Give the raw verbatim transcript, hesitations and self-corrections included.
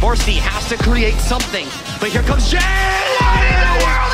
Dorsey has to create something. But here comes Jay! What in the world